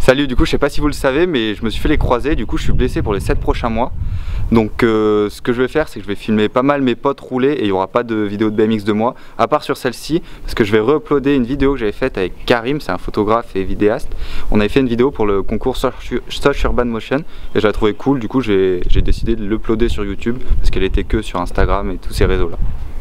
Salut, du coup je sais pas si vous le savez mais je me suis fait les croisés, du coup je suis blessé pour les 7 prochains mois. Donc ce que je vais faire c'est que je vais filmer pas mal mes potes rouler et il n'y aura pas de vidéo de BMX de moi, à part sur celle-ci, parce que je vais re-uploader une vidéo que j'avais faite avec Karim, c'est un photographe et vidéaste. On avait fait une vidéo pour le concours Soch Urban Motion et je la trouvais cool, du coup j'ai décidé de l'uploader sur YouTube parce qu'elle était que sur Instagram et tous ces réseaux là.